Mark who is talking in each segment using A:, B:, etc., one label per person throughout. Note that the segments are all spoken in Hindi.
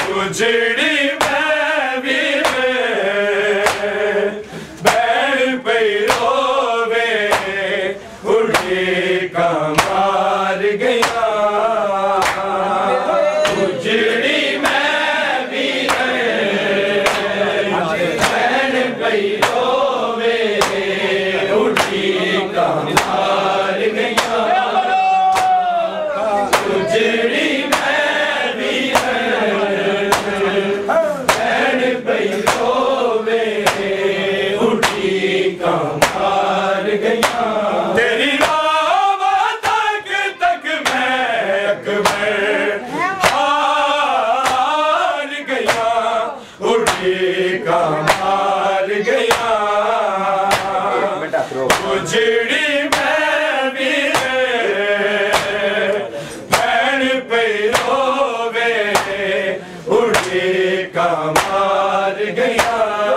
A: उजड़ी मैं भी बैठ पे रोवे उड़ी का मार गया उजड़ी मैं भी बैठ पे रोवे उड़ी का मार गया उजड़ी तेरी राह तक मैं अकबर हार गया उड़ी का मार गया उजड़ी मैं भी भैन पे रोवे उड़ी का मार गया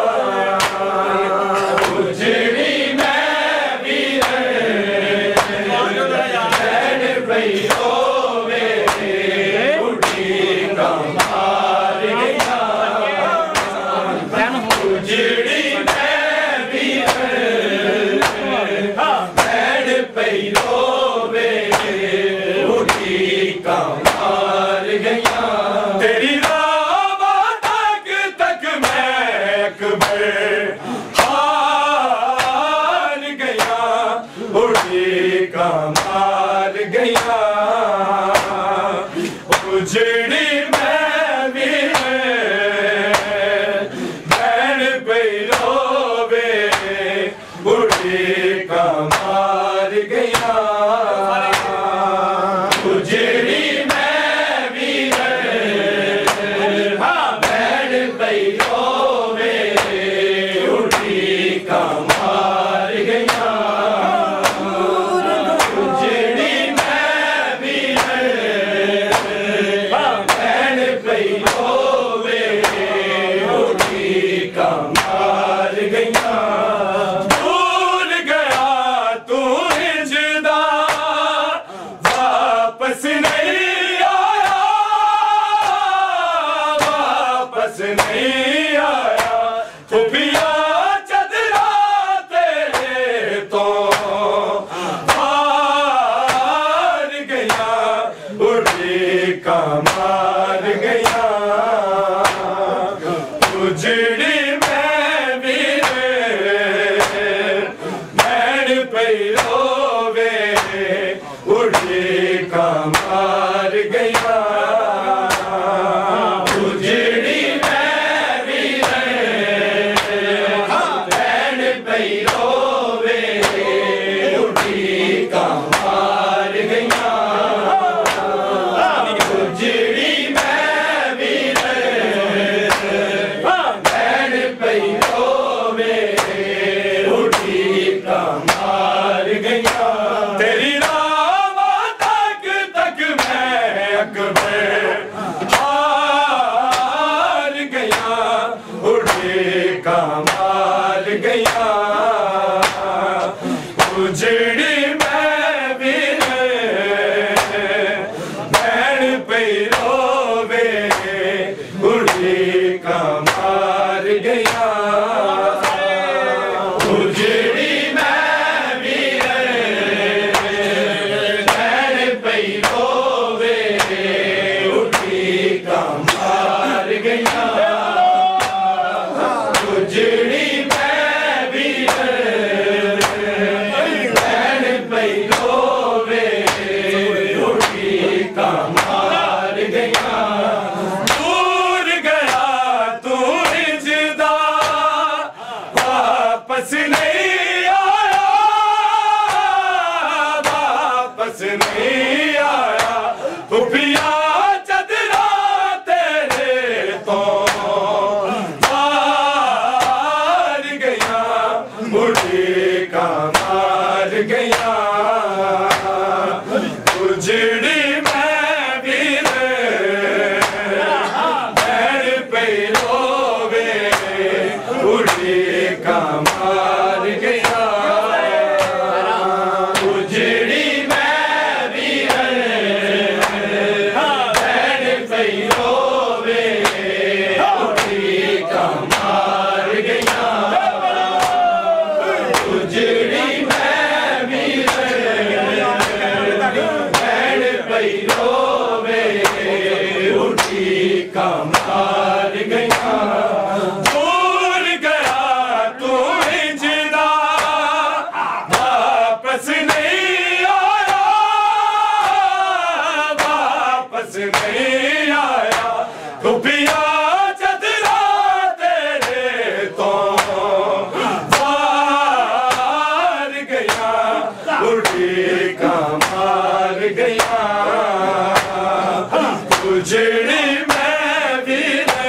A: तेरी राह तक मैं अकबर हार गया उड़ी का मार गया उजड़ी मैं भी बैन पे रोवे उड़ी का मार गया उजड़ी नहीं आया खुफिया चदरा तेरे तो हार गया उड़ी का मार गया उजड़ी मैं भी बैन पे रोवे उड़ी का मार गया तेरी राह तक मैं अकबर हार गया उड़ी का मार गया उजड़ी मैं भी बैन पे रोवे उड़ी का मार गया उजड़ी दूर गया तू रिश्तेदार का मार गया, भूल गया तू हिजरा, वापस नहीं आया, वापस नहीं आया, तू पिया चदरा तेरे तो मार गया, उड़ी का मार गया, उजड़ी में भी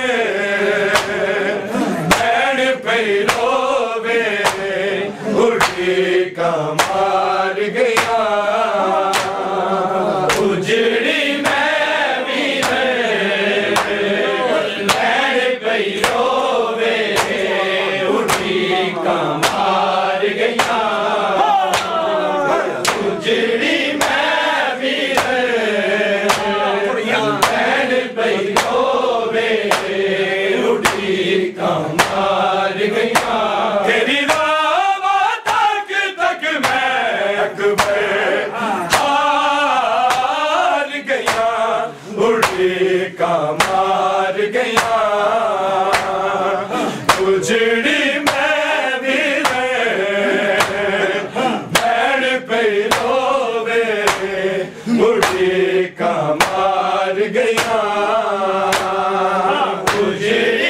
A: नैन पे रोवे, उड़ी का मार गया, उजड़ी में भी नैन पे रोवे, उड़ी का मार गया, उजड़ी में भी मार गया, तेरी रावा तक तक मैं अकबर हार गया, उड़ी का मार गया, उजड़ी में भी नैन पे रोवे, उड़ी का मार गया, उजड़ी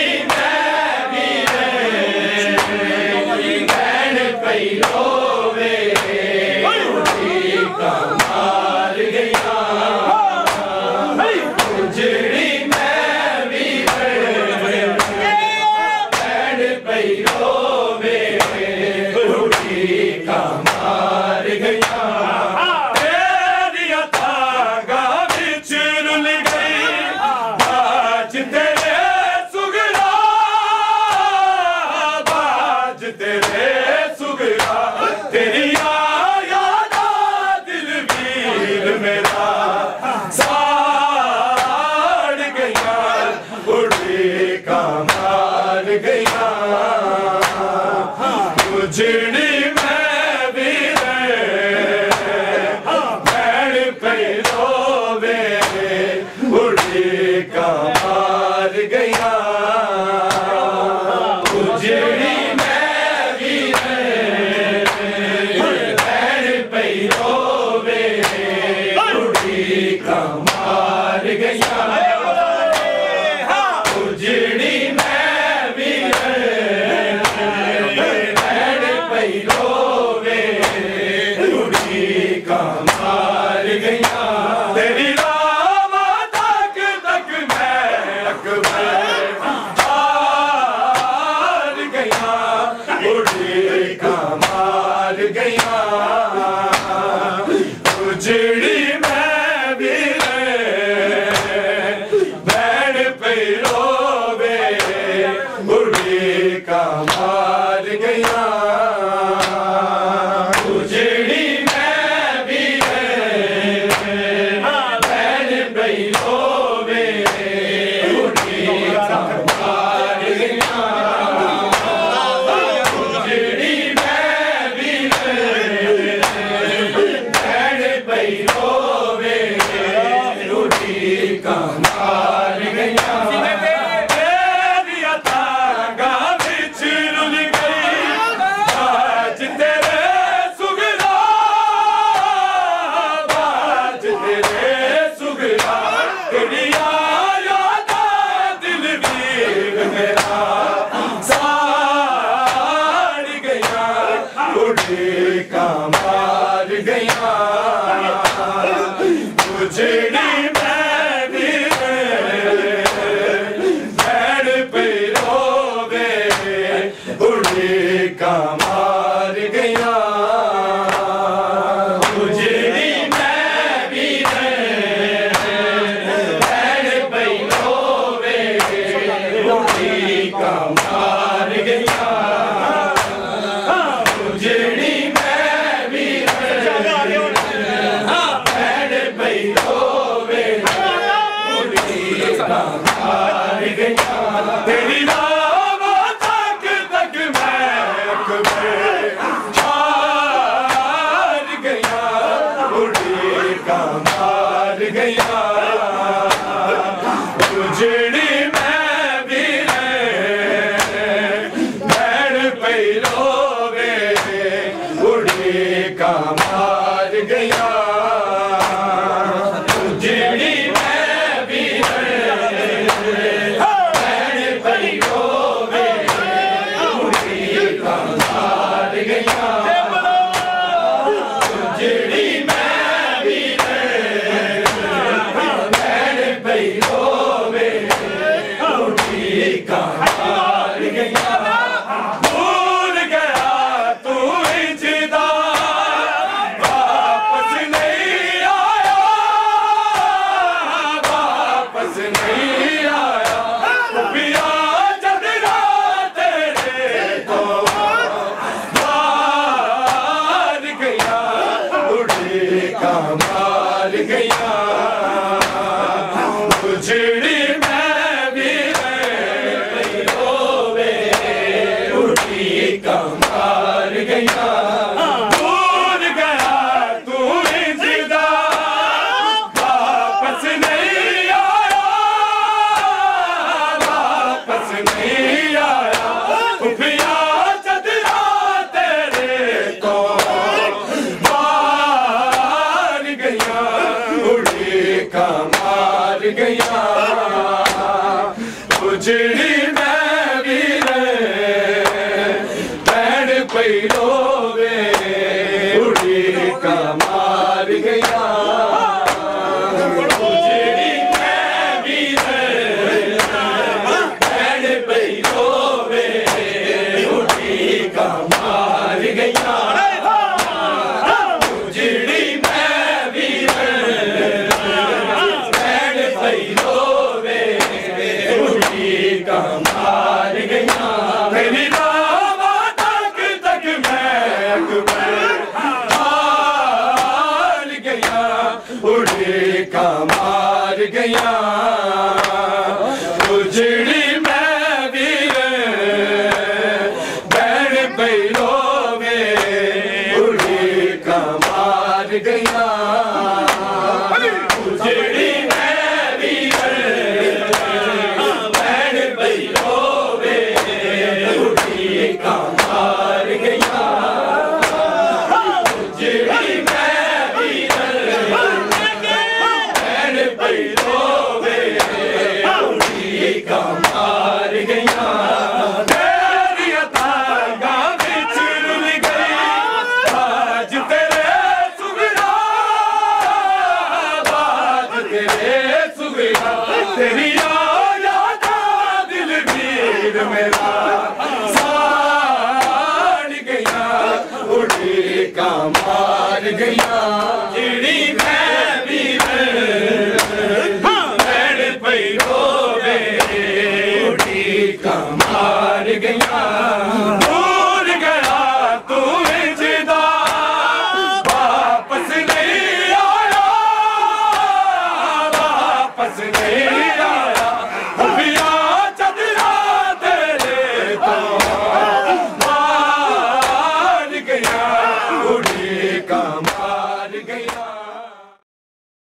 A: उजड़ी में भी नैन पे रोवे, उड़ी का मार गया, उजड़ी में भी नैन पे रोवे, उड़ी का मार गया, उजड़ी में भी रोवे, उड़ी का मार गया, तेरी रावा तक तक मैं अकबर हार गया, उड़ी का मार गया, उजड़ी में भी नैन पे रोवे, उड़ी का मार गया, उजड़ी में भी नैन पे रोवे, उड़ी का मार गया, उजड़ी में भी नैन पे रोवे, उड़ी का मार गया, उड़ी का मार गया, उजड़ी में भी नैन पे रोवे, उड़ी का मार गया, उजड़ी में भी नैन पे रोवे, उड़ी का मार गया, उजड़ी में भी नैन पे रोवे, उड़ी का मार गया, तेरी रावा तक तक मैं अकबर हार गया, उड़ी का मार गया, उजड़ी मार गया भूल गया तू इंजदा वापस नहीं आया वापस नहीं आया पिया चंद्रा तेरे तो मार गया उड़े का मार गया उजड़ी मैं भी रोवे उड़ी का मार गया भूल गया तू इंजदा वापस नहीं आया वापस नहीं आया पिया चंद्रा तेरे को मार गया उड़ी का मार गया उजड़ी मैं भी बैठ पई रोवे उड़ी का मार गया उजड़ी मैं भी बैठ पई रोवे उड़ी का मार गया उजड़ी मैं भी बैठ पई रोवे उड़ी का मार गया तेरी रावा तक तक मैं हार गया उड़ी का मार गया उजड़ी मैं भी बैठ पई रोवे उड़ी का मार गया उजड़ी मैं भी बैठ पई रोवे उड़ी का मार गया उजड़ी मैं भी बैठ पई रोवे उड़ी का मार गया तेरी अतांगा विच रुल गई आज तेरे सुगड़ा बाज तेरे सुगड़ा तेरी यादा दिल वीर मेरा साड़ गया उड़ी का मार गया चिड़ी मैं भी बैठ पई रोवे उड़ी का मार गया भूल गया तू इंजदा वापस नहीं आया वापस नहीं आया